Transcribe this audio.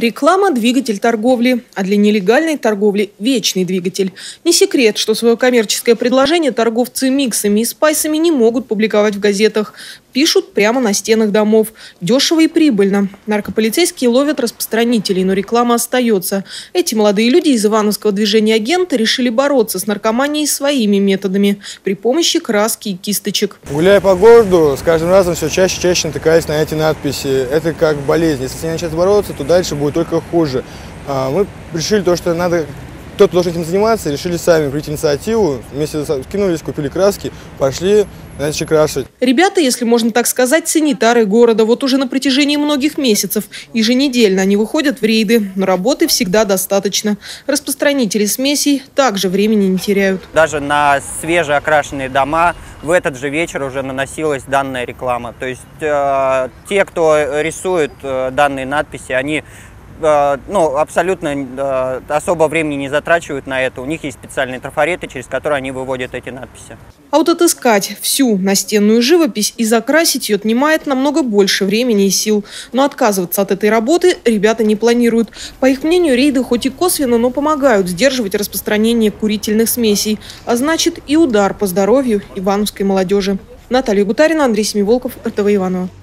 Реклама – двигатель торговли, а для нелегальной торговли – вечный двигатель. Не секрет, что свое коммерческое предложение торговцы миксами и спайсами не могут публиковать в газетах. Пишут прямо на стенах домов. Дешево и прибыльно. Наркополицейские ловят распространителей, но реклама остается. Эти молодые люди из ивановского движения «Агенты» решили бороться с наркоманией своими методами при помощи краски и кисточек. Гуляя по городу, с каждым разом все чаще и чаще натыкаясь на эти надписи. Это как болезнь. Если с ней начать бороться, то дальше будет только хуже. Мы решили то, что надо... Кто-то должен этим заниматься, решили сами прийти инициативу, вместе скинулись, купили краски, пошли, начали крашить. Ребята, если можно так сказать, санитары города. Вот уже на протяжении многих месяцев еженедельно они выходят в рейды, но работы всегда достаточно. Распространители смесей также времени не теряют. Даже на свежеокрашенные дома в этот же вечер уже наносилась данная реклама. То есть те, кто рисует данные надписи, они абсолютно особо времени не затрачивают на это. У них есть специальные трафареты, через которые они выводят эти надписи. А вот отыскать всю настенную живопись и закрасить ее отнимает намного больше времени и сил. Но отказываться от этой работы ребята не планируют. По их мнению, рейды хоть и косвенно, но помогают сдерживать распространение курительных смесей. А значит и удар по здоровью ивановской молодежи. Наталья Гутарина, Андрей Семиволков, РТВ Иваново.